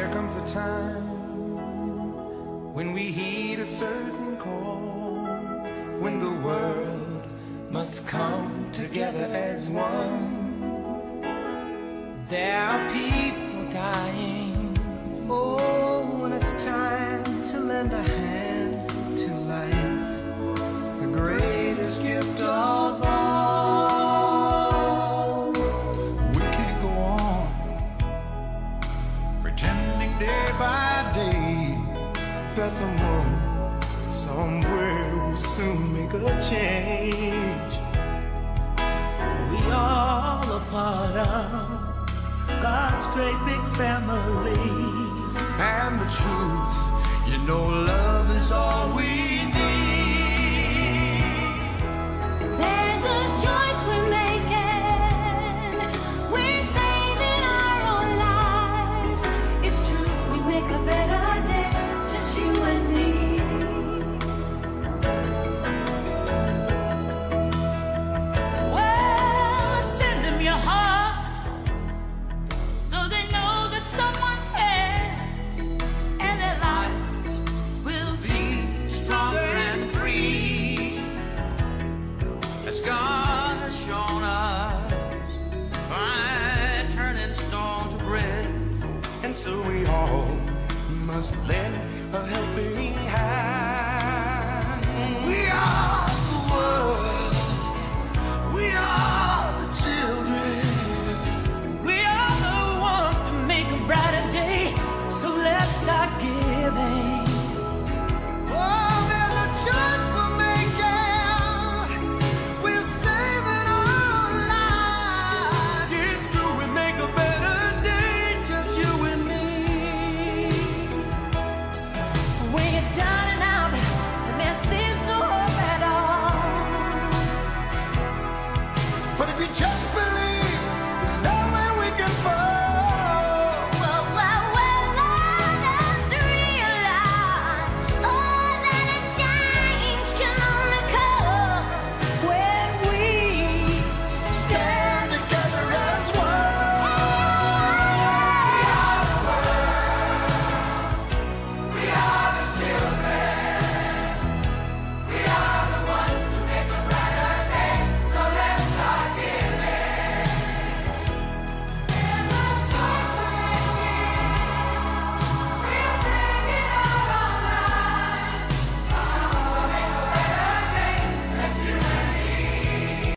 There comes a time when we heed a certain call, when the world must come together as one. There are people dying. Oh, when it's time to lend a hand to life, the greatest gift of all. We can't go on pretending day by day that someone somewhere will soon make a change. We all a part of God's great big family. And the truth, you know, love is all we need. There's a choice we're making. We're saving our own lives. It's true, we make a better day, just you and me. Well, send them your heart, so they know that someone cares, and their lives will be Stronger and free, as God has shown us by turning stone to bread. And so we all must lend a helping hand.